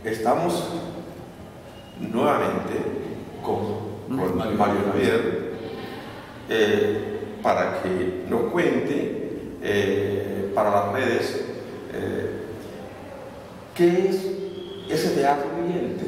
Estamos nuevamente con Mario Javier para que nos cuente para las redes qué es ese teatro viviente,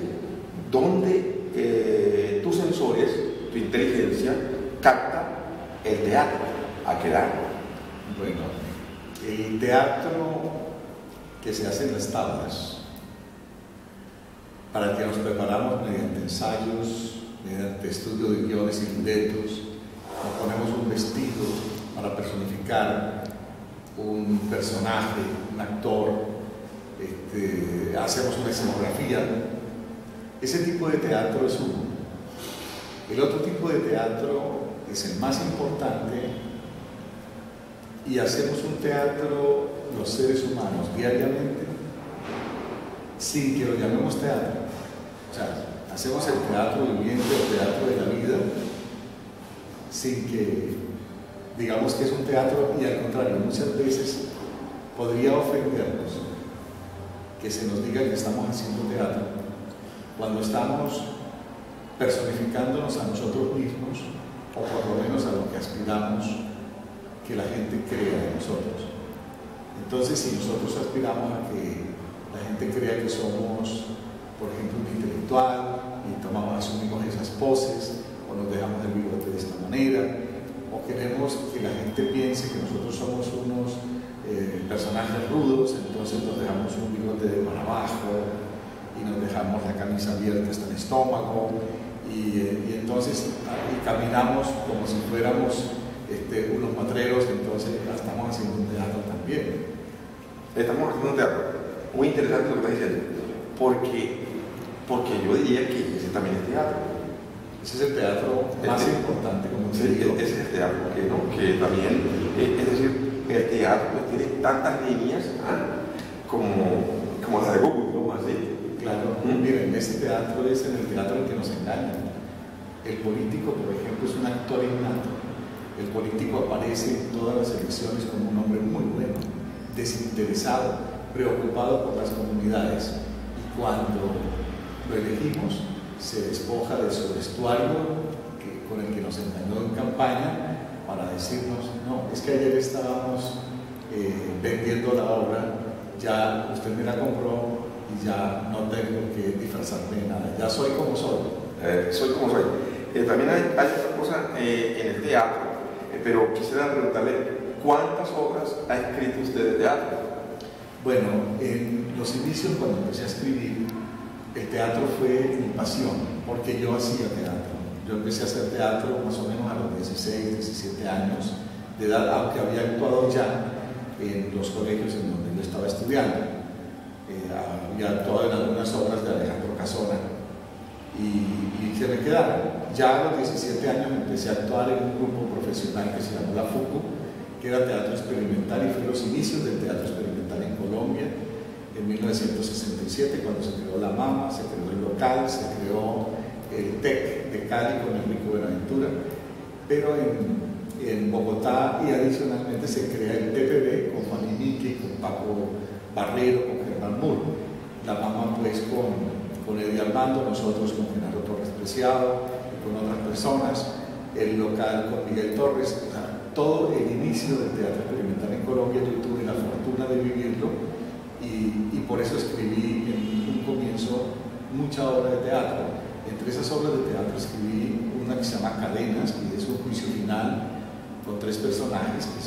donde tus sensores, tu inteligencia capta el teatro. ¿A qué edad? Bueno, el teatro que se hace en las tablas, para el que nos preparamos mediante ensayos, mediante estudio de guiones y libretos, nos ponemos un vestido para personificar un personaje, un actor, hacemos una escenografía. Ese tipo de teatro es uno. El otro tipo de teatro es el más importante, y hacemos un teatro los seres humanos diariamente sin que lo llamemos teatro. O sea, hacemos el teatro viviente, el teatro de la vida, sin que digamos que es un teatro, y al contrario, muchas veces podría ofendernos que se nos diga que estamos haciendo teatro cuando estamos personificándonos a nosotros mismos, o por lo menos a lo que aspiramos que la gente crea de nosotros. Entonces, si nosotros aspiramos a que la gente crea que somos, por ejemplo, un intelectual, y asumimos esas poses, o nos dejamos el bigote de esta manera, o queremos que la gente piense que nosotros somos unos personajes rudos, entonces nos dejamos un bigote de para abajo, y nos dejamos la camisa abierta hasta el estómago, y entonces caminamos como si fuéramos unos matreros. Entonces estamos haciendo un teatro también. Estamos haciendo un teatro muy interesante lo que está diciendo, porque yo diría que ese también es teatro. Ese es el teatro más importante, como se dice. Ese es el teatro que también, es decir, el teatro tiene tantas líneas como la de Google, ¿no? Así. Claro, miren, ese teatro es en el teatro en que nos engañan. El político, por ejemplo, es un actor innato. El político aparece en todas las elecciones como un hombre muy bueno, desinteresado, preocupado por las comunidades. Y cuando lo elegimos, se despoja de su vestuario con el que nos engañó en campaña, para decirnos: no, es que ayer estábamos vendiendo la obra, ya usted me la compró y ya no tengo que disfrazarme de nada, ya soy como soy. Soy como soy. También hay otra cosa en el teatro, pero quisiera preguntarle, ¿cuántas obras ha escrito usted de teatro? Bueno, en los inicios, cuando empecé a escribir, el teatro fue mi pasión, porque yo hacía teatro. Yo empecé a hacer teatro más o menos a los 16, 17 años de edad, aunque había actuado ya en los colegios en donde yo estaba estudiando. Había actuado en algunas obras de Alejandro Casona y se me quedaron. Ya a los 17 años empecé a actuar en un grupo profesional que se llamó La FUCU, que era teatro experimental, y fue los inicios del teatro experimental en Colombia. En 1967, cuando se creó La Mama, se creó el local, se creó el TEC de Cali con Enrique Buenaventura, pero en Bogotá, y adicionalmente se crea el TPB con Juan Inique, con Paco Barrero, con Germán Muro. La Mama pues con Eddie Armando, nosotros con Genaro Torres Preciado y con otras personas, el local con Miguel Torres. O sea, todo el inicio del teatro experimental en Colombia yo tuve la fortuna de vivirlo, y por eso escribí en un comienzo mucha obra de teatro. Entre esas obras de teatro escribí una que se llama Cadenas, que es un juicio final con 3 personajes que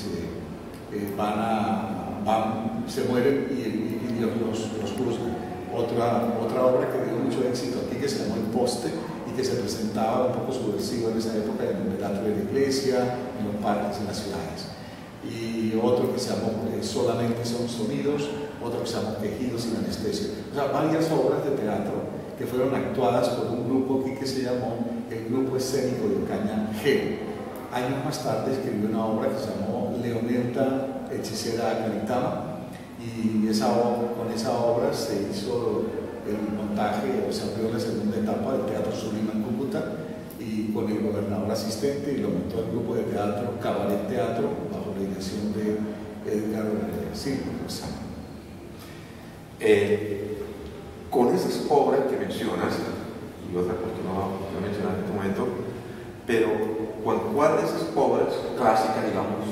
se mueren y Dios los juzga. Otra obra que dio mucho éxito aquí, que se llamó El Poste, y que se presentaba un poco subversivo en esa época en el teatro de la iglesia, en los parques, en las ciudades. Y otro que se llamó Solamente son sonidos, otro que se llamó Quejidos sin anestesia. O sea, varias obras de teatro que fueron actuadas por un grupo aquí que se llamó el Grupo Escénico de Ocaña G. Años más tarde escribió una obra que se llamó Leonelta, hechicera Caritama, y con esa obra se hizo el montaje, o se abrió la segunda etapa del Teatro Sulima en Cúcuta, y con el gobernador asistente, y lo montó el grupo de teatro Cabaret Teatro, bajo la dirección de Edgar Silva. con esas obras que mencionas, y otras pues, que no mencionas en este momento, pero con cuál de esas obras clásicas, digamos,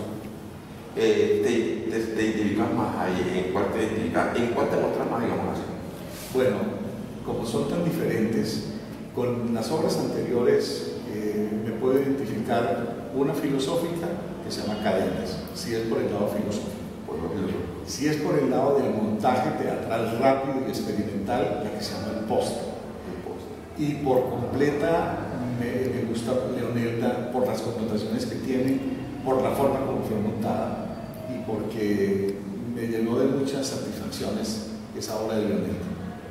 te identificas más ahí, en cuál te muestras más, digamos así. Bueno, como son tan diferentes, con las obras anteriores me puedo identificar una filosófica que se llama Cadenas, si es por el lado filosófico. Si es por el lado del montaje teatral rápido y experimental, la que se llama el Poste. Y por completa me gusta Leonelda por las connotaciones que tiene, por la forma como fue montada y porque me llenó de muchas satisfacciones esa obra de Leonelda.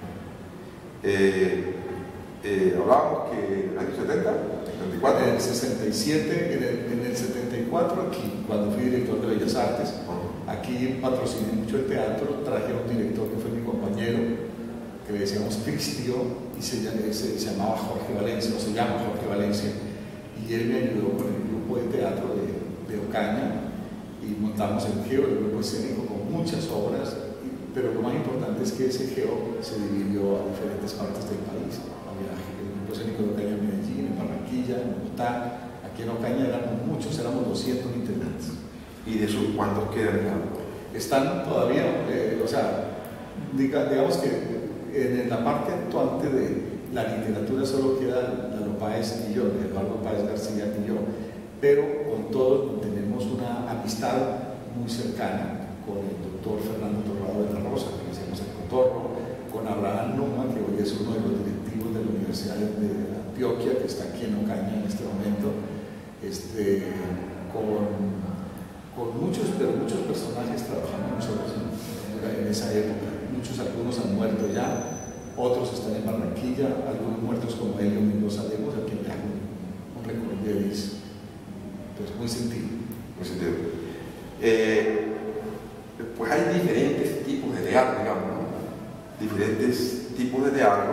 Hablábamos que en el año 70, 74. En el 67, en el 74, aquí, cuando fui director de Bellas Artes, aquí patrociné mucho el teatro, traje a un director que fue mi compañero, que le decíamos Cristio, y se llamaba Jorge Valencia, o se llama Jorge Valencia, y él me ayudó con el grupo de teatro de Ocaña, y montamos el GEO, el grupo escénico, con muchas obras, pero lo más importante es que ese GEO se dividió a diferentes partes del país. Había el grupo escénico de Ocaña en Medellín, en Barranquilla, en Bogotá. Aquí en Ocaña éramos muchos, éramos 200 integrantes. ¿Y de esos cuántos quedan? Están todavía, o sea, digamos que en la parte actuante de la literatura solo queda Lalo Páez y yo, Eduardo Páez García y yo, pero con todos tenemos una amistad muy cercana con el doctor Fernando Torrado de la Rosa, que le decíamos el Cotorro, con Abraham Numa, que hoy es uno de los directivos de la Universidad de Antioquia, que está aquí en Ocaña en este momento, con muchos personajes trabajando nosotros en esa época. Algunos han muerto ya, otros están en Barranquilla, algunos muertos como Helio Mendoza Lemos, a quien le hago un recorderis pues muy sentido. Muy sentido. Pues hay diferentes tipos de teatro, digamos, ¿no? Diferentes tipos de teatro.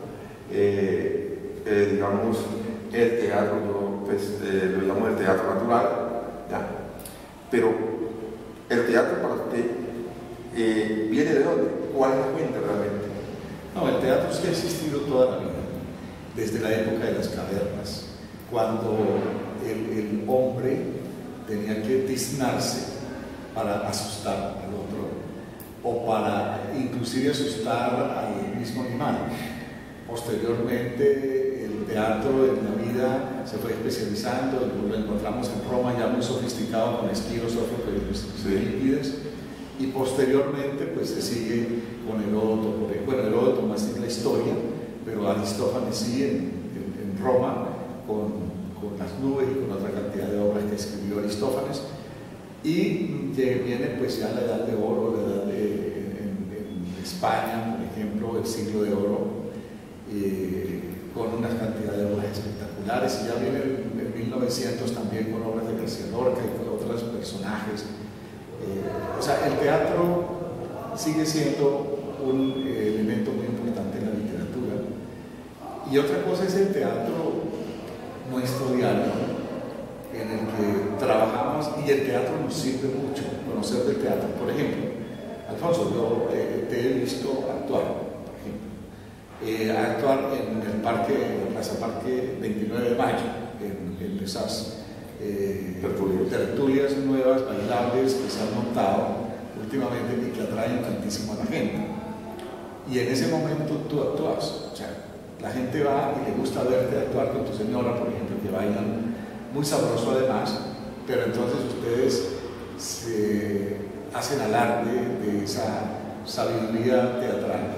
Digamos, el teatro, yo pues, lo llamo el teatro natural, ¿ya? Pero el teatro para usted viene de dónde? ¿Cuál es la fuente realmente? No, el teatro sí ha existido toda la vida, desde la época de las cavernas, cuando el hombre tenía que tiznarse para asustar al otro o para inclusive asustar al mismo animal. Posteriormente el teatro en la vida se fue especializando, lo encontramos en Roma ya muy sofisticado con Esquilo, Sófocles y Eurípides, y posteriormente pues se sigue con Heródoto, bueno, Heródoto más en la historia, pero Aristófanes sí en Roma con las nubes y con otra cantidad de obras que escribió Aristófanes, y viene pues ya la Edad de Oro, la edad en España, por ejemplo, el Siglo de Oro, con una cantidad de obras espectaculares, y ya viene en 1900 también con obras de García Lorca y con otros personajes. O sea, el teatro sigue siendo un elemento muy importante en la literatura. Y otra cosa es el teatro nuestro diario, en el que trabajamos, y el teatro nos sirve mucho, conocer del teatro. Por ejemplo, Alfonso, yo te he visto actuar, por ejemplo, actuar en el parque, en la Plaza Parque 29 de Mayo, en esas tertulias nuevas, bailables que se han montado últimamente y que atraen tantísimo a la gente. Y en ese momento tú actúas, o sea, la gente va y le gusta verte actuar con tu señora, por ejemplo, que bailan muy sabroso además, pero entonces ustedes se hacen alarde de esa sabiduría teatral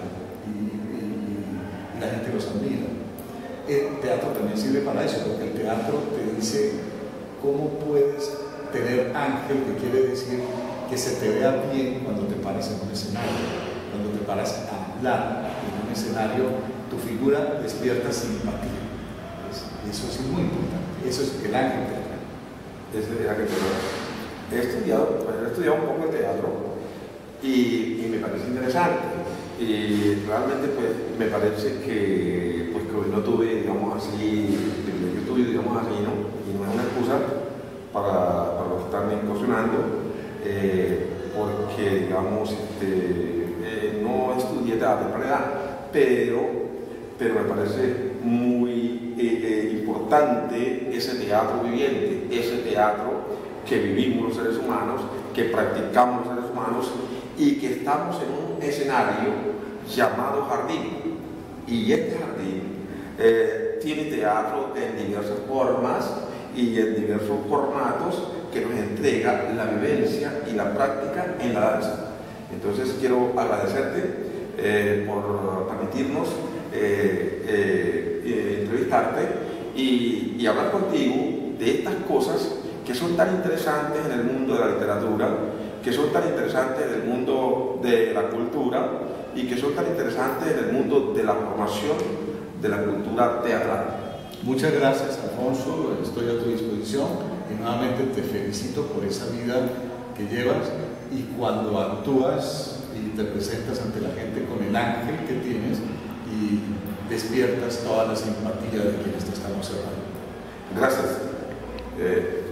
y la gente los admira. El teatro también sirve para eso, porque el teatro te dice cómo puedes tener ángel, que quiere decir que se te vea bien cuando te paras en un escenario, cuando te paras a hablar en un escenario, tu figura despierta simpatía. Eso es muy importante, eso es el ángel teatral. Es el ángel teatral. He estudiado un poco el teatro y me parece interesante. Y realmente pues, me parece que hoy no tuve, digamos así, el estudio, digamos así, ¿no? Y no es una excusa para lo que están incursionando, porque, digamos, no estudié teatro en realidad, pero me parece muy importante ese teatro viviente, ese teatro que vivimos los seres humanos, que practicamos los seres humanos y que estamos en un escenario llamado jardín. Y este jardín tiene teatro en diversas formas y en diversos formatos que nos entrega la vivencia y la práctica en la danza. Entonces quiero agradecerte por permitirnos entrevistarte y hablar contigo de estas cosas que son tan interesantes en el mundo de la literatura, que son tan interesantes en el mundo de la cultura y que son tan interesantes en el mundo de la formación de la cultura teatral. Muchas gracias, Alfonso, estoy a tu disposición y nuevamente te felicito por esa vida que llevas y cuando actúas y te presentas ante la gente con el ángel que tienes y despiertas toda la simpatía de quienes te están observando. Gracias.